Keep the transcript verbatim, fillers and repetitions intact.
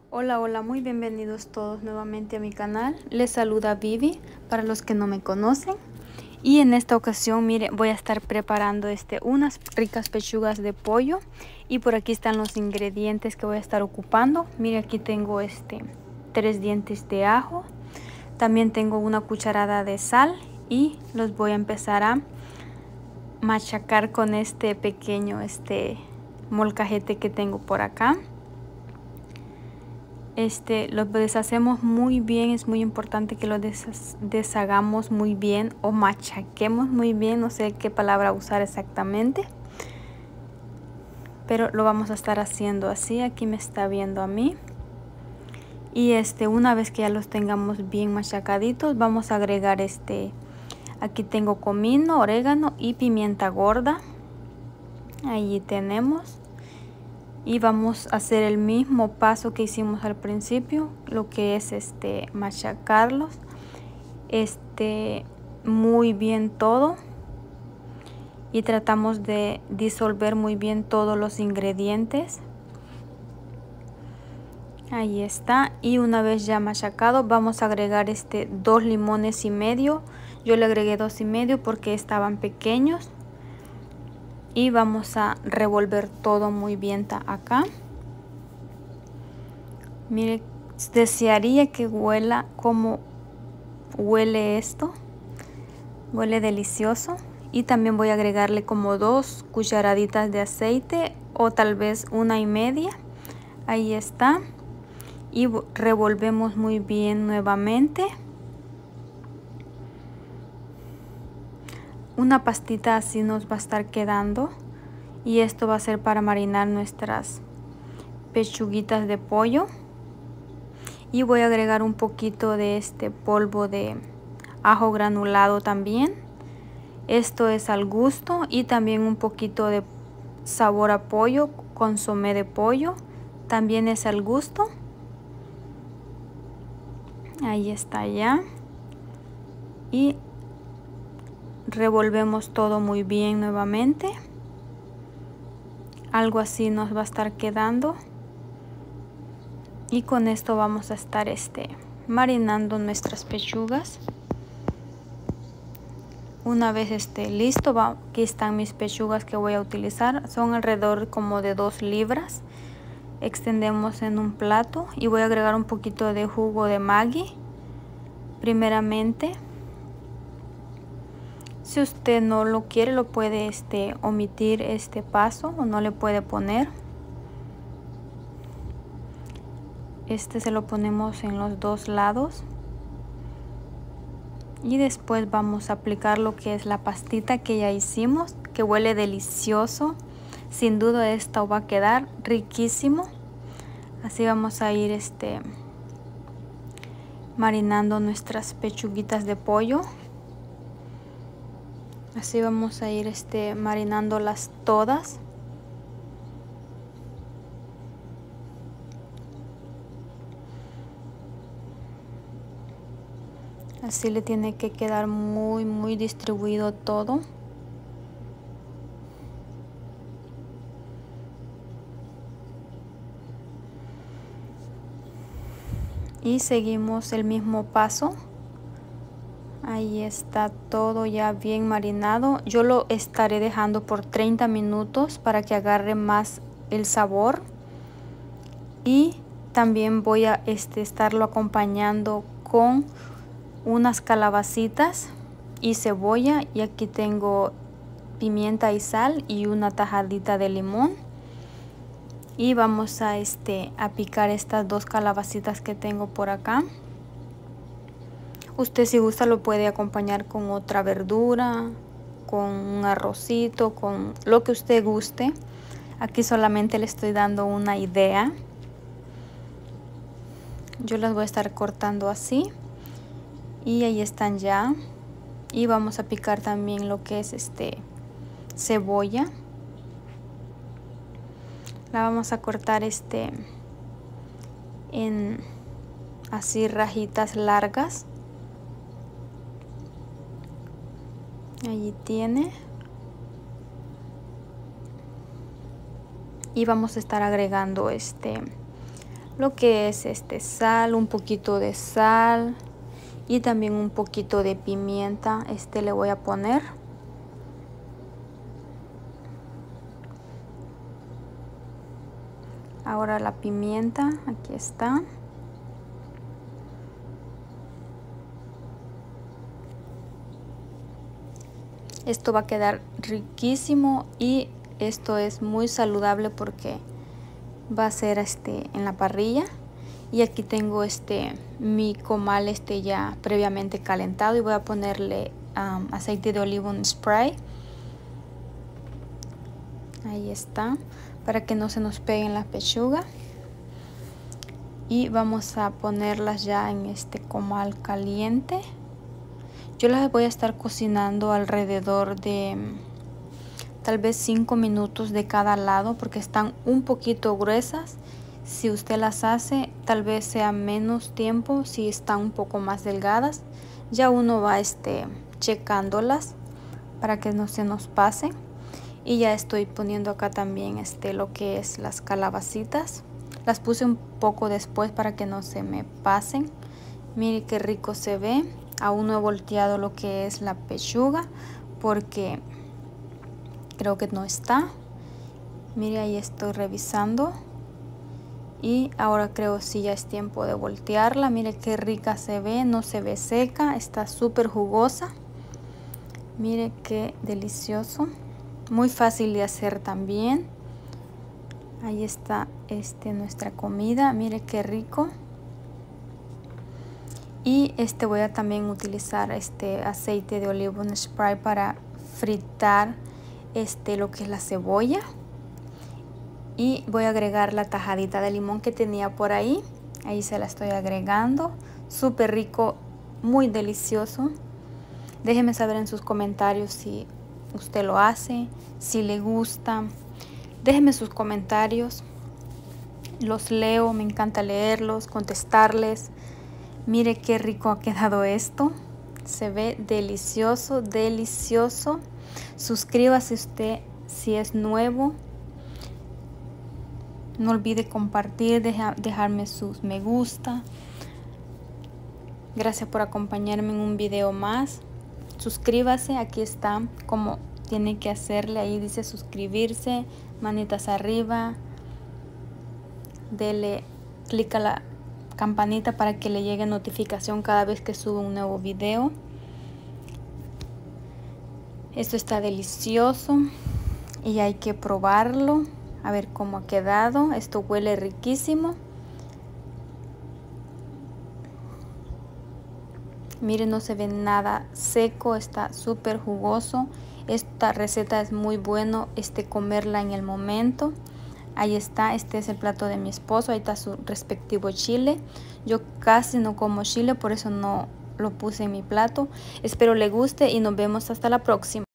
Hola, hola, muy bienvenidos todos nuevamente a mi canal. Les saluda Vivi para los que no me conocen. Y en esta ocasión, mire, voy a estar preparando este, unas ricas pechugas de pollo. Y por aquí están los ingredientes que voy a estar ocupando. Mire, aquí tengo este, tres dientes de ajo. También tengo una cucharada de sal y los voy a empezar a machacar con este pequeño este, molcajete que tengo por acá. Este, lo deshacemos muy bien, es muy importante que lo deshagamos muy bien o machaquemos muy bien, no sé qué palabra usar exactamente, pero lo vamos a estar haciendo así. Aquí me está viendo a mí. Y este, una vez que ya los tengamos bien machacaditos, vamos a agregar este, aquí tengo comino, orégano y pimienta gorda. Allí tenemos. Y vamos a hacer el mismo paso que hicimos al principio, lo que es este machacarlos este muy bien todo, y tratamos de disolver muy bien todos los ingredientes. Ahí está. Y una vez ya machacado, vamos a agregar este dos limones y medio. Yo le agregué dos y medio porque estaban pequeños. Y vamos a revolver todo muy bien acá. Mire, desearía que huela como huele esto. Huele delicioso. Y también voy a agregarle como dos cucharaditas de aceite o tal vez una y media. Ahí está. Y revolvemos muy bien nuevamente. Una pastita así nos va a estar quedando. Y esto va a ser para marinar nuestras pechuguitas de pollo. Y voy a agregar un poquito de este polvo de ajo granulado también. Esto es al gusto. Y también un poquito de sabor a pollo, consomé de pollo. También es al gusto. Ahí está ya. Y revolvemos todo muy bien nuevamente. Algo así nos va a estar quedando. Y con esto vamos a estar este, marinando nuestras pechugas. Una vez esté listo, va, aquí están mis pechugas que voy a utilizar. Son alrededor como de dos libras. Extendemos en un plato y voy a agregar un poquito de jugo de Maggi. Primeramente, si usted no lo quiere, lo puede este, omitir este paso o no le puede poner. Este se lo ponemos en los dos lados. Y después vamos a aplicar lo que es la pastita que ya hicimos, que huele delicioso. Sin duda esto va a quedar riquísimo. Así vamos a ir este, marinando nuestras pechuguitas de pollo. Así vamos a ir este, marinándolas todas. Así le tiene que quedar muy muy distribuido todo. Y seguimos el mismo paso. Ahí está todo ya bien marinado. Yo lo estaré dejando por treinta minutos para que agarre más el sabor. Y también voy a este, estarlo acompañando con unas calabacitas y cebolla. Y aquí tengo pimienta y sal y una tajadita de limón. Y vamos a, este, a picar estas dos calabacitas que tengo por acá. Usted si gusta lo puede acompañar con otra verdura, con un arrocito, con lo que usted guste. Aquí solamente le estoy dando una idea. Yo las voy a estar cortando así. Y ahí están ya. Y vamos a picar también lo que es este cebolla. La vamos a cortar este en así rajitas largas. Allí tiene. Y vamos a estar agregando este lo que es este sal, un poquito de sal y también un poquito de pimienta. Este le voy a poner. Ahora la pimienta, aquí está. Esto va a quedar riquísimo y esto es muy saludable porque va a ser este en la parrilla. Y aquí tengo este mi comal este ya previamente calentado y voy a ponerle um, aceite de oliva en spray. Ahí está, para que no se nos peguen la pechuga. Y vamos a ponerlas ya en este comal caliente. Yo las voy a estar cocinando alrededor de tal vez cinco minutos de cada lado porque están un poquito gruesas. Si usted las hace, tal vez sea menos tiempo si están un poco más delgadas. Ya uno va este, checándolas para que no se nos pase. Y ya estoy poniendo acá también este, lo que es las calabacitas. Las puse un poco después para que no se me pasen. Mire qué rico se ve. Aún no he volteado lo que es la pechuga porque creo que no está. Mire, ahí estoy revisando. Y ahora creo sí ya es tiempo de voltearla. Mire qué rica se ve, no se ve seca, está súper jugosa. Mire qué delicioso. Muy fácil de hacer también. Ahí está este, nuestra comida. Mire qué rico. Y este voy a también utilizar este aceite de oliva en spray para fritar este, lo que es la cebolla. Y voy a agregar la tajadita de limón que tenía por ahí. Ahí se la estoy agregando. Súper rico, muy delicioso. Déjeme saber en sus comentarios si usted lo hace, si le gusta. Déjeme sus comentarios. Los leo, me encanta leerlos, contestarles. Mire qué rico ha quedado esto. Se ve delicioso, delicioso. Suscríbase usted si es nuevo. No olvide compartir, deja, dejarme sus me gusta. Gracias por acompañarme en un video más. Suscríbase, aquí está como tiene que hacerle. Ahí dice suscribirse, manitas arriba. Dele clic a la campanita para que le llegue notificación cada vez que suba un nuevo video. Esto está delicioso y hay que probarlo. A ver cómo ha quedado. Esto huele riquísimo. Miren, no se ve nada seco, está súper jugoso. Esta receta es muy bueno este, comerla en el momento. Ahí está, este es el plato de mi esposo. Ahí está su respectivo chile. Yo casi no como chile, por eso no lo puse en mi plato. Espero le guste y nos vemos hasta la próxima.